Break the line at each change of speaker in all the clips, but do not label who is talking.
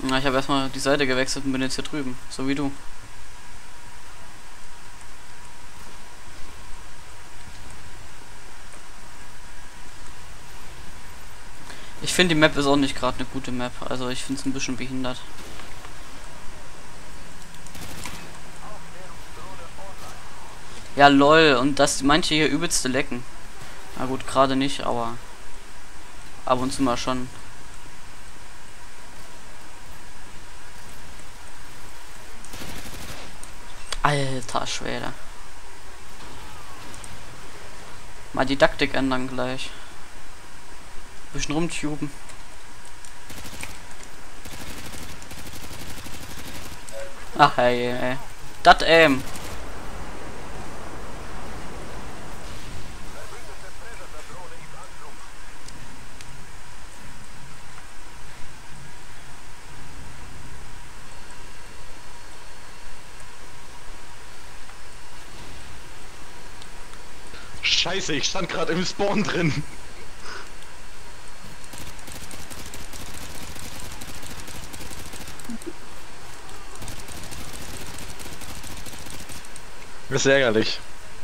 Na, ich habe erstmal die Seite gewechselt und bin jetzt hier drüben. So wie du. Ich finde die Map ist auch nicht gerade eine gute Map. Also ich finde es ein bisschen behindert. Ja lol, und dass manche hier übelste lecken. Na gut, gerade nicht, aber ab und zu mal schon. Alter Schwede. Mal Didaktik ändern gleich. Bisschen rumtuben. Ach hey, ey. Dat aim.
Scheiße, ich stand gerade im Spawn drin. Das ist ärgerlich.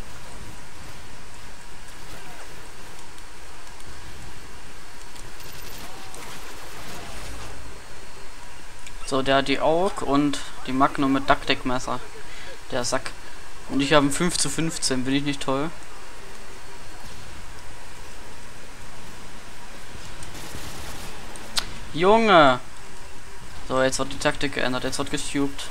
So, der hat die AUG und die Magnum mit Duckdeck-Messer. Der Sack. Und ich habe 5:15. Bin ich nicht toll? Junge! So, jetzt wird die Taktik geändert. Jetzt wird gestubt.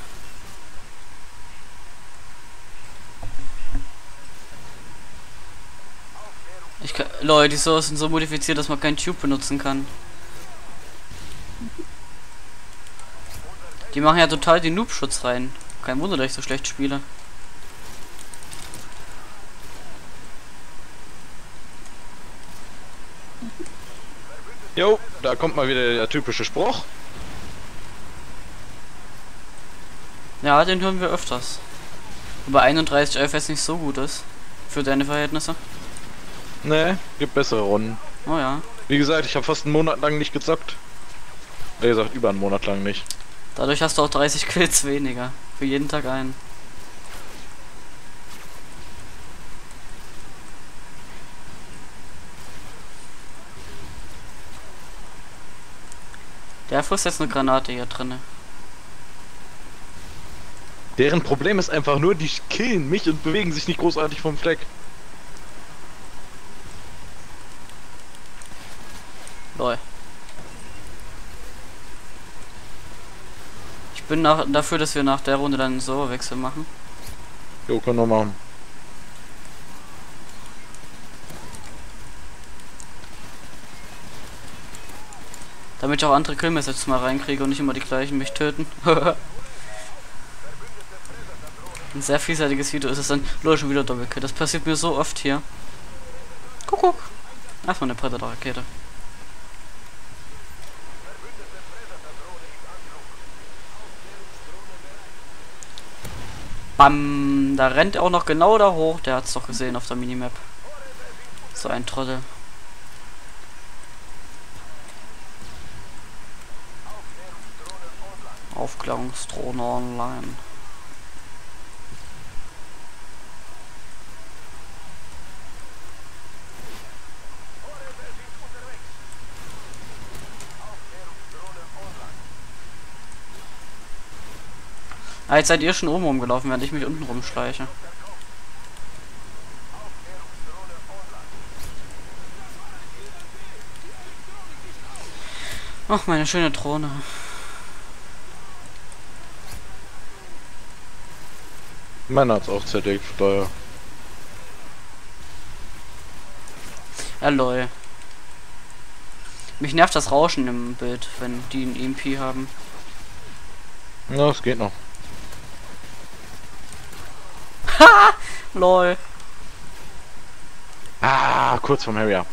Leute, die Source sind so modifiziert, dass man keinen Tube benutzen kann. Die machen ja total den Noob-Schutz rein. Kein Wunder, dass ich so schlecht spiele.
Jo, da kommt mal wieder der typische Spruch.
Ja, den hören wir öfters. Wobei 31 jetzt nicht so gut ist. Für deine Verhältnisse.
Ne, gibt bessere Runden.
Oh ja.
Wie gesagt, ich habe fast einen Monat lang nicht gezockt. Wie gesagt, über einen Monat lang nicht.
Dadurch hast du auch 30 Kills weniger. Für jeden Tag einen. Der frisst jetzt eine Granate hier drinne.
Deren Problem ist einfach nur, die killen mich und bewegen sich nicht großartig vom Fleck.
Lol. Ich bin dafür, dass wir nach der Runde dann einen Serverwechsel machen.
Jo, können wir machen.
Damit ich auch andere Kill-Messages mal reinkriege und nicht immer die gleichen mich töten. Ein sehr vielseitiges Video ist es dann. Lol, schon wieder Doppelkill. Das passiert mir so oft hier. Kuckuck. Erstmal eine Predator-Rakete. Bam. Da rennt er auch noch genau da hoch. Der hat's doch gesehen auf der Minimap. So ein Trottel. Aufklärungsdrohne online. Ah, jetzt seid ihr schon oben rumgelaufen, während ich mich unten rumschleiche. Ach, meine schöne Drohne.
Meiner hat's auch zerlegt, Steuer.
Ja, lol. Mich nervt das Rauschen im Bild, wenn die ein EMP haben.
Ja, es geht noch.
Ha! Lol.
Ah, kurz vom Harrier.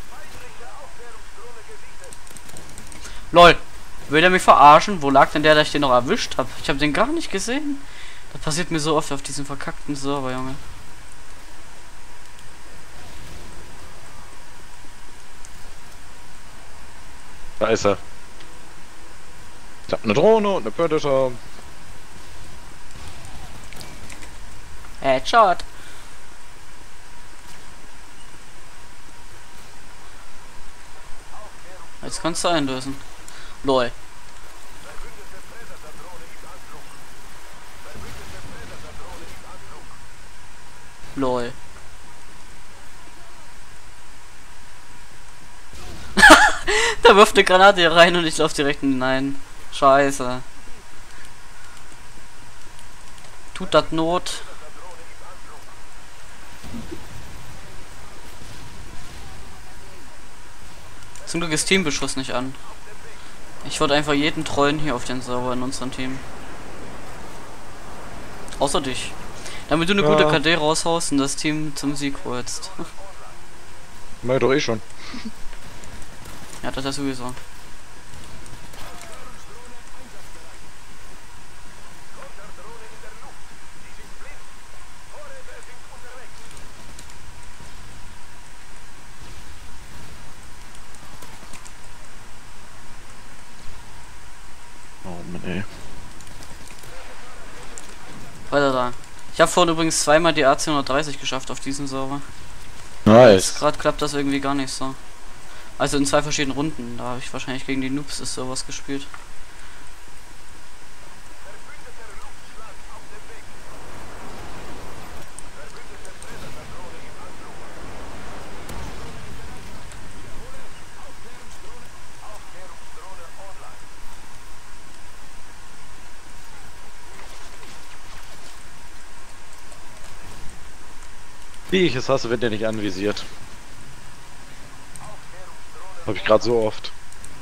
Lol. Will er mich verarschen? Wo lag denn der, dass ich den noch erwischt habe? Ich habe den gar nicht gesehen. Das passiert mir so oft auf diesem verkackten Server, Junge.
Da ist er. Ich hab eine Drohne und eine Predator.
Headshot. Jetzt kannst du einlösen. Lol. Lol. Da wirft eine Granate hier rein und ich laufe direkt in den einen. Scheiße. Tut das Not? Zum Glück ist Teambeschuss nicht an. Ich wollte einfach jeden trollen hier auf den Server in unserem Team. Außer dich. Damit du eine gute KD raushaust und das Team zum Sieg holst.
Mach doch eh schon.
Ja, das ist ja sowieso.
Oh Mann, ey.
Weiter da. Ich habe vorhin übrigens zweimal die AC 130 geschafft auf diesem Server.
Nice.
Gerade klappt das irgendwie gar nicht so. Also in 2 verschiedenen Runden. Da habe ich wahrscheinlich gegen die Noobs des Servers gespielt.
Wie ich es hasse, wird der nicht anvisiert. Hab ich gerade so oft.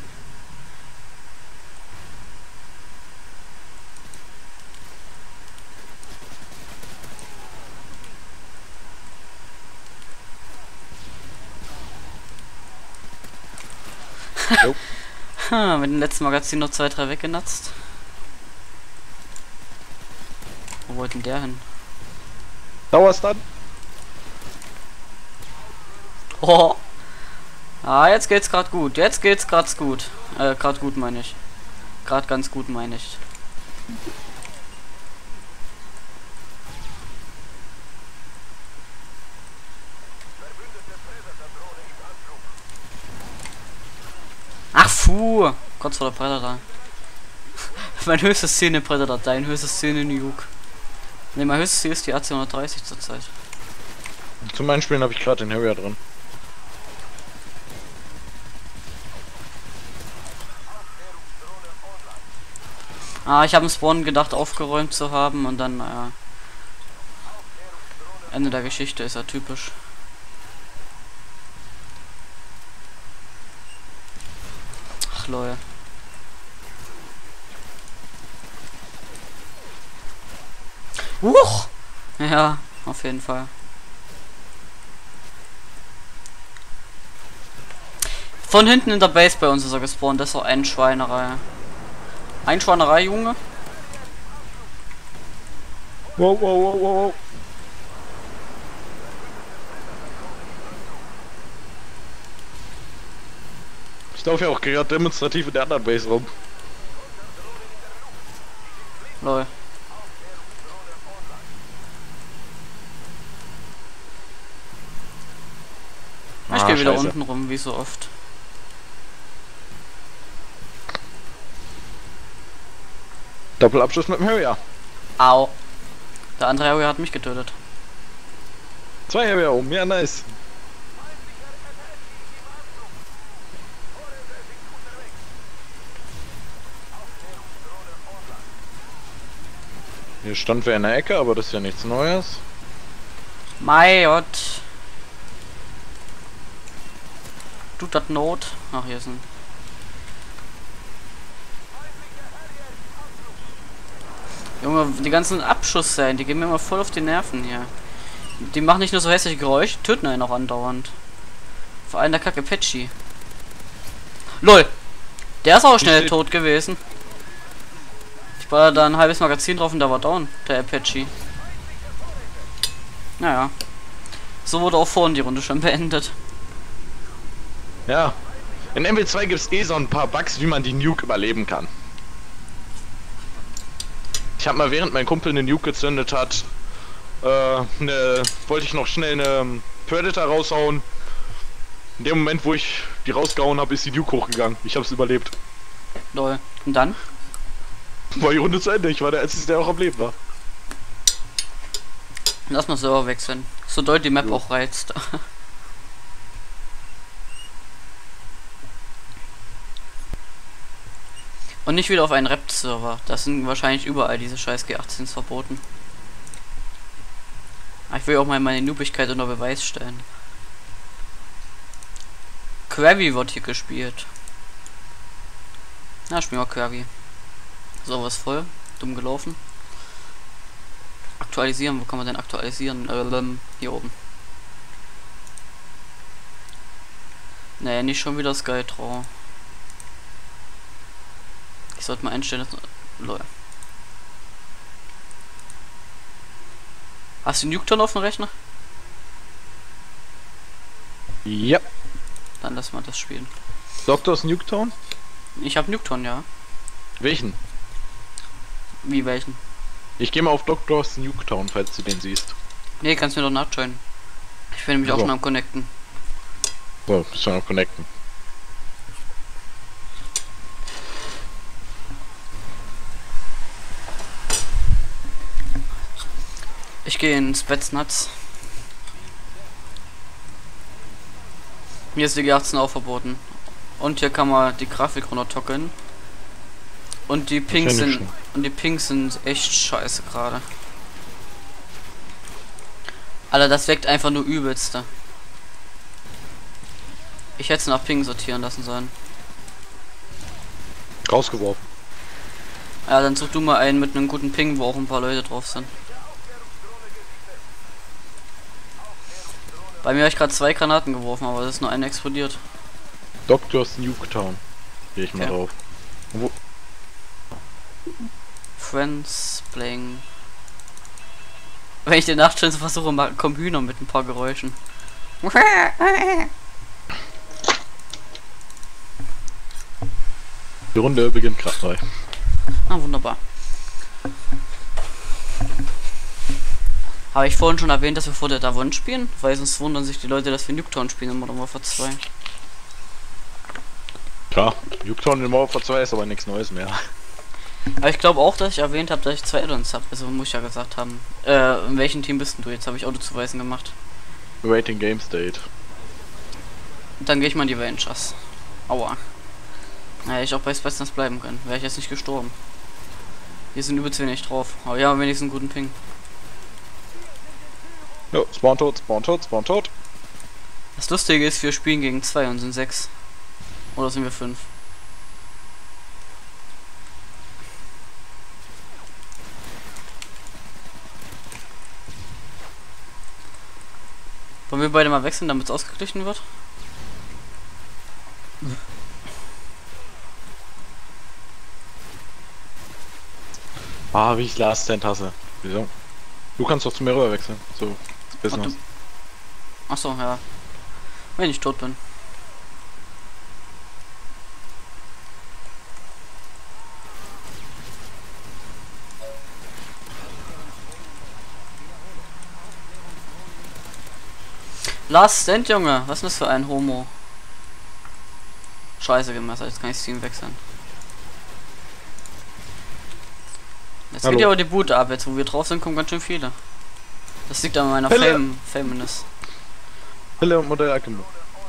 Jo.
Mit dem letzten Magazin noch 2, 3 weggenatzt. Wo wollte denn der hin?
Dauerstand?
Oh. Ah, jetzt geht's gerade gut. Jetzt geht's gerade gut. Gerade gut meine ich. Gerade ganz gut meine ich. Ach, fuh. Kurz vor der Predator. Mein höchstes Ziel in Predator, dein höchstes Ziel in Nuke. Ne, mein höchstes Ziel ist die AC 130 zurzeit.
Zu meinen Spielen habe ich gerade den Harrier drin.
Ah, ich habe im Spawn gedacht, aufgeräumt zu haben und dann, Ende der Geschichte ist ja typisch. Ach, Leute. Huch! Ja, auf jeden Fall. Von hinten in der Base bei uns ist er gespawnt, das ist so ein Schweinerei. Ein Schweinerei, Junge.
Wow, wow, wow, wow, wow. Ich laufe ja auch gerade demonstrativ in der anderen Base rum.
Lol. Ich gehe wieder
Scheiße.
unten rum, wie so oft.
Doppelabschluss mit dem Harrier.
Au. Der andere Harrier hat mich getötet.
2 Harrier oben, ja nice. Hier stand wer in der Ecke, aber das ist ja nichts Neues.
Mein Gott. Tut das Not? Ach, hier ist ein... Junge, die ganzen Abschussserien, die gehen mir immer voll auf die Nerven hier. Die machen nicht nur so hässliche Geräusche, töten einen auch andauernd. Vor allem der Kacke Apache. LOL! Der ist auch schnell tot gewesen. Ich war da ein halbes Magazin drauf und der war down, der Apache. Naja. So wurde auch vorhin die Runde schon beendet.
Ja. In MW2 gibt es eh so ein paar Bugs, wie man die Nuke überleben kann. Ich habe mal, während mein Kumpel eine Nuke gezündet hat, wollte ich noch schnell eine Predator raushauen. In dem Moment, wo ich die rausgehauen habe, ist die Nuke hochgegangen. Ich habe es überlebt.
Lol. Und dann?
War die Runde zu Ende. Ich war der Einzige, der auch am Leben war.
Lass mal Server wechseln. So doll die Map
Jo.
auch reizt. Und nicht wieder auf einen Rap-Server. Das sind wahrscheinlich überall diese scheiß G18s verboten. Aber ich will auch mal meine Noobigkeit unter Beweis stellen. Query wird hier gespielt. Na, spielen wir Query. So, was voll. Dumm gelaufen. Aktualisieren, wo kann man denn aktualisieren? Hier oben. Nee, nicht schon wieder Skytraw. Ich sollte mal einstellen, dass... Lol. Hast du Nuketown auf dem Rechner?
Ja.
Dann lass mal das spielen.
Doctors Nuketown?
Ich habe Nuketown, ja.
Welchen?
Wie welchen?
Ich gehe mal auf Doctors Nuketown, falls du den siehst.
Nee, kannst mir doch nachjoinen. Ich bin nämlich auch
Also.
schon am Connecten.
So, bist du noch connecten.
Ich gehe ins Betznatz. Hier ist die G18 auch verboten. Und hier kann man die Grafik runtertocken. Und die Pings
Das ist ja nicht
sind.
schlimm.
Und die Pings sind echt scheiße gerade. Alter, das weckt einfach nur übelste. Ich hätte es nach Ping sortieren lassen sollen.
Rausgeworfen.
Ja, dann such du mal einen mit einem guten Ping, wo auch ein paar Leute drauf sind. Bei mir habe ich gerade 2 Granaten geworfen, aber es ist nur eine explodiert.
Doctors Nuketown. Gehe ich mal
Okay.
drauf. Wo?
Friends playing. Wenn ich den Nachtschön versuche, kommen Hühner mit ein paar Geräuschen.
Die Runde beginnt gerade neu.
Ah, wunderbar. Habe ich vorhin schon erwähnt, dass wir vor der Davon spielen? Weil sonst wundern sich die Leute, dass wir Nuketown spielen in Modern Warfare 2.
Klar, Nuketown in Warfare 2 ist aber nichts Neues mehr.
Aber ich glaube auch, dass ich erwähnt habe, dass ich 2 Add-ons habe. Also muss ich ja gesagt haben. In welchem Team bist denn du jetzt? Habe ich Autozuweisen gemacht.
Rating Game State.
Dann gehe ich mal in die Rangers. Aua. Naja, ich auch bei Spetsnaz bleiben können. Wäre ich jetzt nicht gestorben. Hier sind übelst wenig drauf. Aber ja, wenigstens einen guten Ping.
Jo, Spawn tot, Spawn tot, Spawn tot.
Das Lustige ist, wir spielen gegen 2 und sind 6. Oder sind wir 5? Wollen wir beide mal wechseln, damit es ausgeglichen wird?
Ah, wie ich Last Stand hasse. Wieso? Du kannst doch zu mir rüber wechseln. So, Business.
Achso, ja. Wenn ich tot bin. Last Stand, Junge. Was ist das für ein Homo? Scheiße gemessert, jetzt kann ich das Team wechseln. Jetzt
Hallo.
geht ja aber die Boot ab, jetzt wo wir drauf sind, kommen ganz schön viele. Das liegt an meiner
Pille.
Fameness.
Pille und Modell Akemo.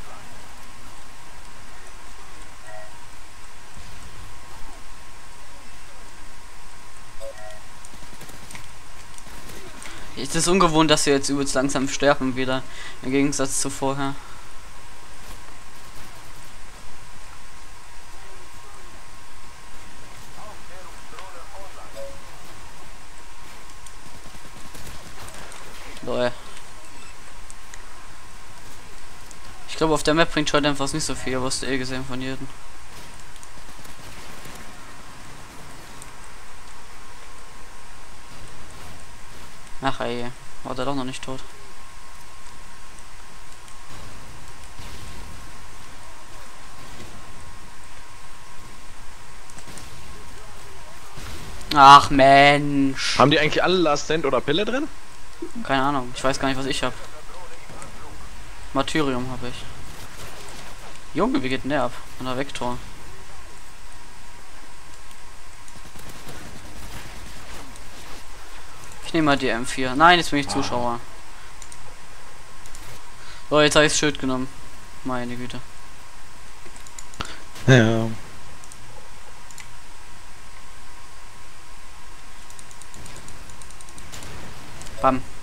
Es ist ungewohnt, dass wir jetzt übelst langsam sterben wieder. Im Gegensatz zu vorher. Lol. Ich glaube, auf der Map bringt Shot einfach nicht so viel, aber hast du eh gesehen von jedem. Ach ey, war der doch noch nicht tot. Ach Mensch.
Haben die eigentlich alle Last Stand oder Pille drin?
Keine Ahnung. Ich weiß gar nicht, was ich habe. Martyrium habe ich. Junge, wie geht denn der ab? An der Vektor. Ich nehme mal die M4. Nein, jetzt bin ich Zuschauer. So, jetzt habe ich das Schild genommen. Meine Güte.
Ja.
Bam.